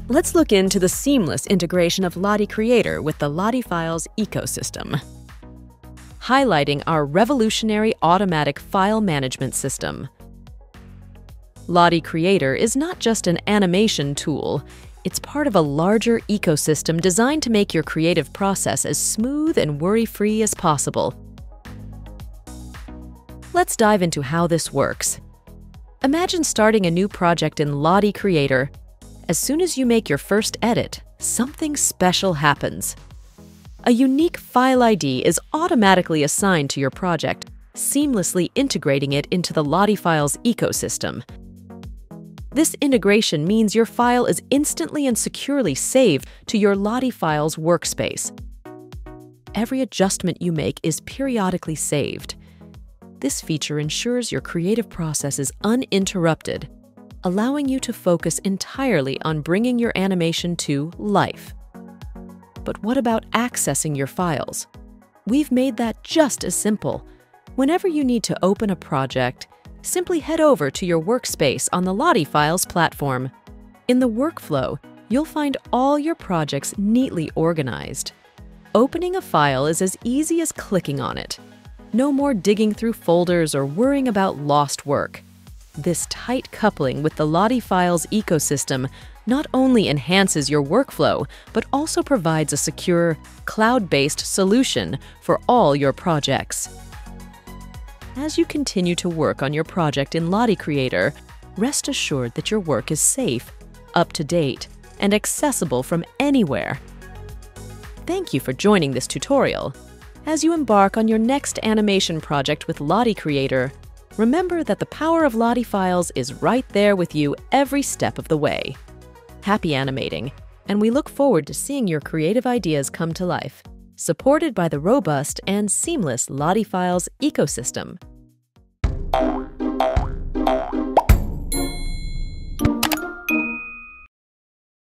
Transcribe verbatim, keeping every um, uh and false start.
Let's look into the seamless integration of Lottie Creator with the LottieFiles ecosystem, highlighting our revolutionary automatic file management system. Lottie Creator is not just an animation tool, it's part of a larger ecosystem designed to make your creative process as smooth and worry-free as possible. Let's dive into how this works. Imagine starting a new project in Lottie Creator. As soon as you make your first edit, something special happens. A unique file I D is automatically assigned to your project, seamlessly integrating it into the LottieFiles ecosystem. This integration means your file is instantly and securely saved to your LottieFiles workspace. Every adjustment you make is periodically saved. This feature ensures your creative process is uninterrupted, allowing you to focus entirely on bringing your animation to life. But what about accessing your files? We've made that just as simple. Whenever you need to open a project, simply head over to your workspace on the LottieFiles platform. In the workflow, you'll find all your projects neatly organized. Opening a file is as easy as clicking on it. No more digging through folders or worrying about lost work. This tight coupling with the LottieFiles ecosystem not only enhances your workflow, but also provides a secure, cloud-based solution for all your projects. As you continue to work on your project in Lottie Creator, rest assured that your work is safe, up to date, and accessible from anywhere. Thank you for joining this tutorial. As you embark on your next animation project with Lottie Creator, remember that the power of LottieFiles is right there with you every step of the way. Happy animating, and we look forward to seeing your creative ideas come to life, supported by the robust and seamless LottieFiles ecosystem.